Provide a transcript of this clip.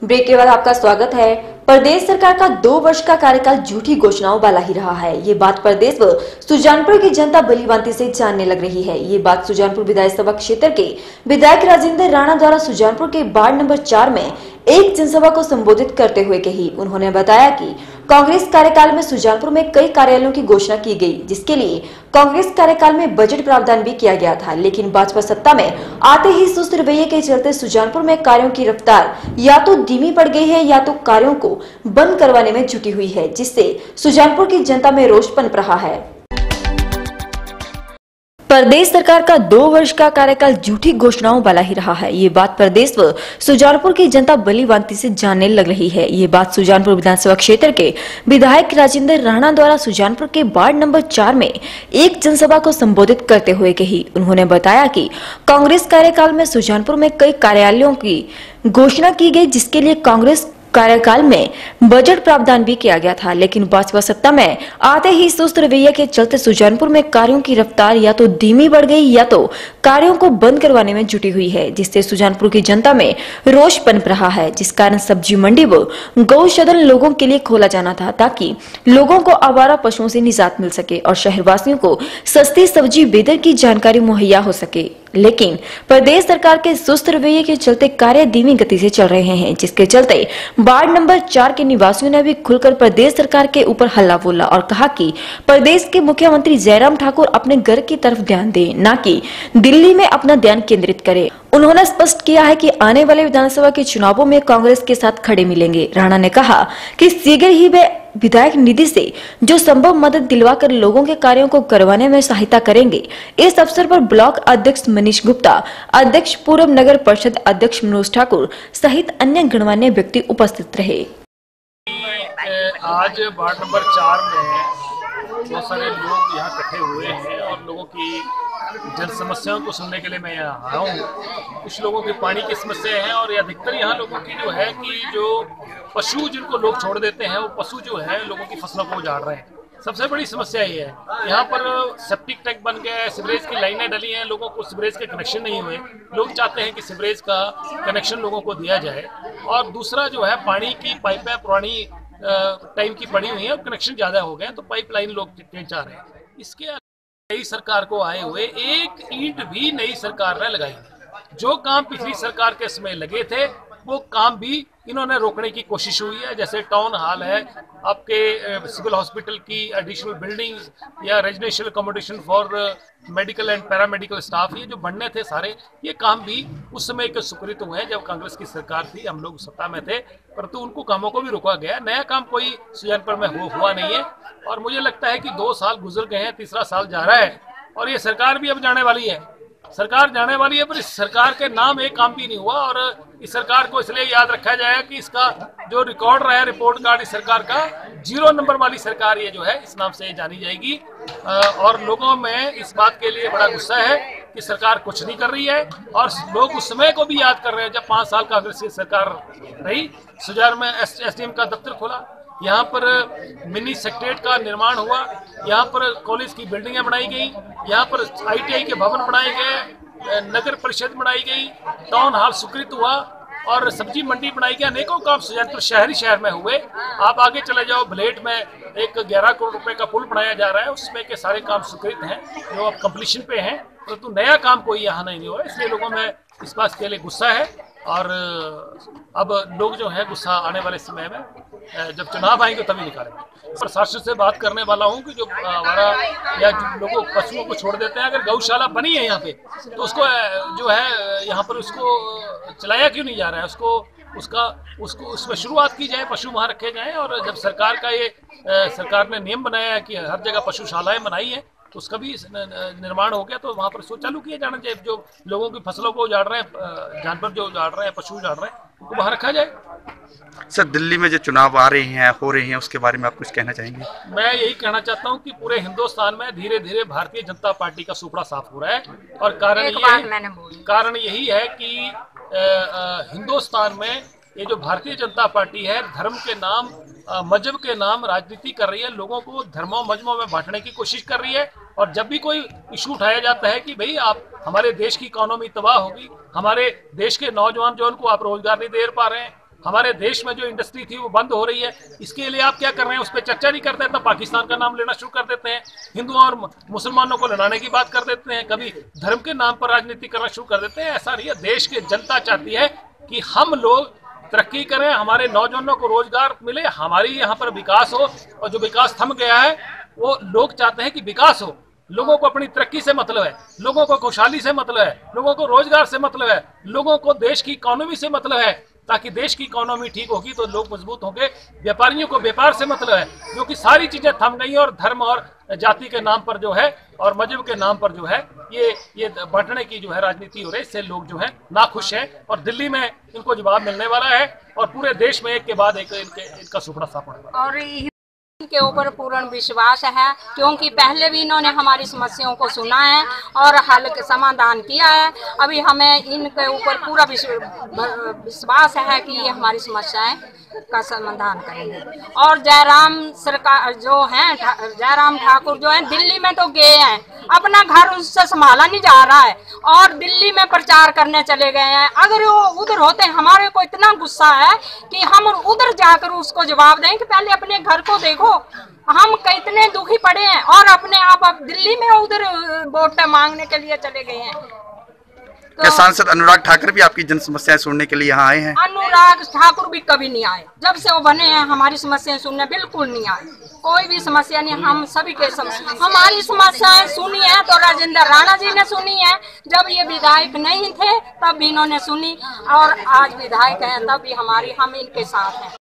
Break के बाद आपका स्वागत है। प्रदेश सरकार का 2 वर्ष का कार्यकाल झूठी घोषणाओं वाला ही रहा है। ये बात प्रदेश व सुजानपुर की जनता भलीभांति से जानने लग रही है। ये बात सुजानपुर विधानसभा क्षेत्र के विधायक राजेंद्र राणा द्वारा सुजानपुर के वार्ड नंबर 4 में एक जनसभा को संबोधित करते हुए कही। उन्होंने बताया कि कांग्रेस कार्यकाल में सुजानपुर में कई कार्यालयों की घोषणा की गई, जिसके लिए कांग्रेस कार्यकाल में बजट प्रावधान भी किया गया था, लेकिन भाजपा सत्ता में आते ही सुस्त रवैये के चलते सुजानपुर में कार्यों की रफ्तार या तो धीमी पड़ गई है या तो कार्यों को बंद करवाने में जुटी हुई है, जिससे सुजानपुर की जनता में रोष पनप रहा है। प्रदेश सरकार का 2 वर्ष का कार्यकाल झूठी घोषणाओं वाला ही रहा है। ये बात प्रदेश व सुजानपुर की जनता भलीभांति से जानने लग रही है। ये बात सुजानपुर विधानसभा क्षेत्र के विधायक राजेंद्र राणा द्वारा सुजानपुर के वार्ड नंबर 4 में एक जनसभा को संबोधित करते हुए कही। उन्होंने बताया कि कांग्रेस कार्यकाल में सुजानपुर में कई कार्यालयों की घोषणा की गई, जिसके लिए कांग्रेस कार्यकाल में बजट प्रावधान भी किया गया था, लेकिन भाजपा सत्ता में आते ही सुस्त रवैये के चलते सुजानपुर में कार्यों की रफ्तार या तो धीमी बढ़ गई या तो कार्यों को बंद करवाने में जुटी हुई है, जिससे सुजानपुर की जनता में रोष पनप रहा है। जिस कारण सब्जी मंडी व गौशाला लोगों के लिए खोला जाना था, ताकि लोगों को आवारा पशुओं से निजात मिल सके और शहरवासियों को सस्ती सब्जी बेदर की जानकारी मुहैया हो सके, लेकिन प्रदेश सरकार के सुस्त रवैये के चलते कार्य धीमी गति से चल रहे हैं, जिसके चलते वार्ड नंबर 4 के निवासियों ने भी खुलकर प्रदेश सरकार के ऊपर हल्ला बोला और कहा कि प्रदेश के मुख्यमंत्री जयराम ठाकुर अपने घर की तरफ ध्यान दें, न कि दिल्ली में अपना ध्यान केंद्रित करें। उन्होंने स्पष्ट किया है कि आने वाले विधानसभा के चुनावों में कांग्रेस के साथ खड़े मिलेंगे। राणा ने कहा कि शीघ्र ही वे विधायक निधि से जो संभव मदद दिलवाकर लोगों के कार्यों को करवाने में सहायता करेंगे। इस अवसर पर ब्लॉक अध्यक्ष मनीष गुप्ता, अध्यक्ष पूर्व नगर परिषद अध्यक्ष मनोज ठाकुर सहित अन्य गणमान्य व्यक्ति उपस्थित रहे। आज वार्ड नंबर 4 में बहुत सारे लोग यहाँ इकट्ठे हुए हैं और लोगों की जन समस्याओं को सुनने के लिए मैं यहाँ आया हूँ। कुछ लोगों की पानी की समस्या है और अधिकतर यहाँ लोगों की जो है कि जो पशु जिनको लोग छोड़ देते हैं, वो पशु जो है लोगों की फसलों को उजाड़ रहे हैं। सबसे बड़ी समस्या ये है। यहाँ पर सेप्टिक टैंक बन गया है, सीवरेज की लाइनें डली हैं, लोगों को सीवरेज के कनेक्शन नहीं हुए। लोग चाहते हैं कि सीवरेज का कनेक्शन लोगों को दिया जाए। और दूसरा जो है, पानी की पाइपें पुरानी टाइम की पड़ी हुई है और कनेक्शन ज़्यादा हो गए, तो पाइपलाइन लोग चाह रहे हैं। इसके नई सरकार को आए हुए एक ईंट भी नई सरकार ने लगाई। जो काम पिछली सरकार के समय लगे थे, वो काम भी इन्होंने रोकने की कोशिश हुई है। जैसे टाउन हॉल है, आपके सिविल हॉस्पिटल की एडिशनल बिल्डिंग्स या residential accommodation for medical and paramedical staff, ये जो बनने थे सारे, ये काम भी उस समय के स्वीकृत हुए हैं जब कांग्रेस की सरकार थी, हम लोग सत्ता में थे, परंतु उनको कामों को भी रोका गया। नया काम कोई सुजानपुर में हुआ नहीं है और मुझे लगता है कि 2 साल गुजर गए हैं, तीसरा साल जा रहा है और ये सरकार भी अब जाने वाली है। सरकार जाने वाली है, पर इस सरकार के नाम एक काम भी नहीं हुआ और इस सरकार को इसलिए याद रखा जाएगा कि इसका जो रिकॉर्ड रहा है, रिपोर्ट कार्ड इस सरकार का 0 नंबर वाली सरकार ये जो है, इस नाम से जानी जाएगी। और लोगों में इस बात के लिए बड़ा गुस्सा है कि सरकार कुछ नहीं कर रही है और लोग उस समय को भी याद कर रहे हैं जब 5 साल कांग्रेस की सरकार रही। सुजान में एसडीएम का दफ्तर खोला, यहाँ पर मिनी सेक्रेटरीट का निर्माण हुआ, यहाँ पर कॉलेज की बिल्डिंगें बनाई गई, यहाँ पर आईटीआई के भवन बनाए गए, नगर परिषद बनाई गई, टाउन हॉल स्वीकृत हुआ और सब्जी मंडी बनाई गई। अनेकों काम सुजानपुर शहर में हुए। आप आगे चले जाओ, भलेट में एक 11 करोड़ रुपए का पुल बनाया जा रहा है, उसमें के सारे काम स्वीकृत हैं जो अब कंप्लीशन पे हैं, परंतु नया काम कोई यहाँ नहीं हुआ। इसलिए लोगों में इस बात के लिए गुस्सा है और अब लोग जो है गुस्सा आने वाले समय में जब चुनाव आएंगे तभी निकालेंगे। प्रशासन से बात करने वाला हूँ कि जो हमारा या जो लोगों पशुओं को छोड़ देते हैं, अगर गौशाला बनी है यहाँ पे तो उसको जो है यहाँ पर उसको चलाया क्यों नहीं जा रहा है, उसको उसमें शुरुआत की जाए, पशु वहाँ रखे जाएं। और जब सरकार का ये सरकार ने नियम बनाया है कि हर जगह पशुशालाएं बनाई है, तो उसका भी निर्माण हो गया, तो वहाँ पर सोच चालू किया जाना चाहिए। जो लोगों की फसलों को उजाड़ रहे हैं, जानवर जो उजाड़ रहे हैं, पशु उजाड़ रहे हैं, उनको वहाँ रखा जाए। सर, दिल्ली में जो चुनाव आ रहे हैं, हो रहे हैं, उसके बारे में आप कुछ कहना चाहेंगे? मैं यही कहना चाहता हूँ कि पूरे हिंदुस्तान में धीरे धीरे भारतीय जनता पार्टी का सुपड़ा साफ हो रहा है और कारण यही है कि हिंदुस्तान में ये जो भारतीय जनता पार्टी है, धर्म के नाम, मजहब के नाम राजनीति कर रही है, लोगों को धर्मों मजहबों में बांटने की कोशिश कर रही है। और जब भी कोई इशू उठाया जाता है कि भाई आप हमारे देश की इकोनॉमी तबाह होगी, हमारे देश के नौजवान जो उनको आप रोजगार नहीं दे पा रहे हैं, हमारे देश में जो इंडस्ट्री थी वो बंद हो रही है, इसके लिए आप क्या कर रहे हैं, उस पर चर्चा नहीं करते, तो पाकिस्तान का नाम लेना शुरू कर देते हैं, हिंदुओं और मुसलमानों को लड़ाने की बात कर देते हैं, कभी धर्म के नाम पर राजनीति करना शुरू कर देते हैं। ऐसा नहीं है, देश की जनता चाहती है कि हम लोग तरक्की करें, हमारे नौजवानों को रोजगार मिले, हमारी यहाँ पर विकास हो, और जो विकास थम गया है वो लोग चाहते हैं कि विकास हो। लोगों को अपनी तरक्की से मतलब है, लोगों को खुशहाली से मतलब है, लोगों को रोजगार से मतलब है, लोगों को देश की इकोनॉमी से मतलब है, ताकि देश की इकोनॉमी ठीक होगी तो लोग मजबूत होंगे। व्यापारियों को व्यापार से मतलब है, क्योंकि सारी चीजें थम गई और धर्म और जाति के नाम पर जो है और मजहब के नाम पर जो है ये बांटने की जो है राजनीति हो रही है, इससे लोग जो है नाखुश हैं और दिल्ली में इनको जवाब मिलने वाला है और पूरे देश में एक के बाद एक इनका सुपड़ा सापड़ा। और के ऊपर पूर्ण विश्वास है, क्योंकि पहले भी इन्होंने हमारी समस्याओं को सुना है और हल समाधान किया है। अभी हमें इनके ऊपर पूरा विश्वास है कि ये हमारी समस्याएं का समाधान करेंगे। और जयराम सरकार जो हैं, जयराम ठाकुर जो हैं, दिल्ली में तो गए हैं, अपना घर उससे संभाला नहीं जा रहा है और दिल्ली में प्रचार करने चले गए हैं। अगर वो उधर होते, हमारे को इतना गुस्सा है कि हम उधर जाकर उसको जवाब दें कि पहले अपने घर को देखो, हम कितने दुखी पड़े हैं और अपने आप अब दिल्ली में उधर वोट मांगने के लिए चले गए हैं। क्या सांसद अनुराग ठाकुर भी आपकी जन समस्याएं सुनने के लिए यहाँ आए हैं? अनुराग ठाकुर भी कभी नहीं आए, जब से वो बने हैं हमारी समस्याएं सुनने बिल्कुल नहीं आए। कोई भी समस्या नहीं, हम सभी के हमारी समस्याएं सुनी है तो राजेंद्र राणा जी ने सुनी है, जब ये विधायक नहीं थे तब भी इन्होंने सुनी, और आज विधायक हैं तब भी हम इनके साथ हैं।